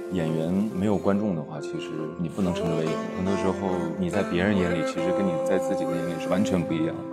演员没有观众的话，其实你不能称之为演员。很多时候，你在别人眼里，其实跟你在自己的眼里是完全不一样的。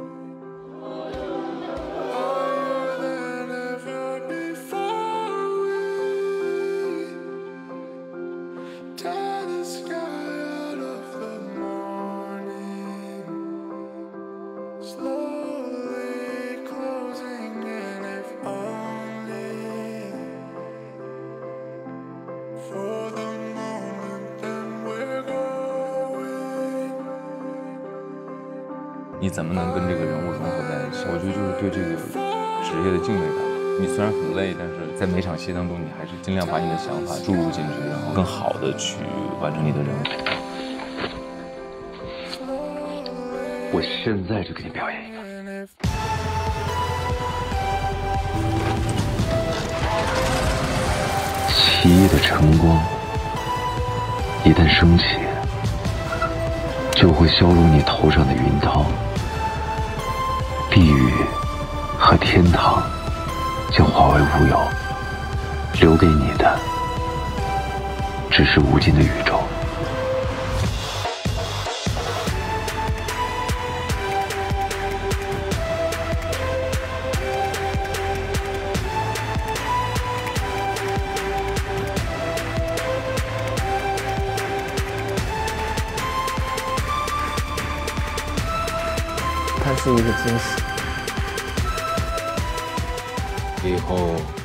你怎么能跟这个人物融合在一起？我觉得就是对这个职业的敬畏感。你虽然很累，但是在每场戏当中，你还是尽量把你的想法注入进去，然后更好的去完成你的任务。 我现在就给你表演一个。奇异的晨光，一旦升起，就会消融你头上的云涛。地狱和天堂将化为乌有，留给你的只是无尽的宇宙。 它是一个惊喜。 以后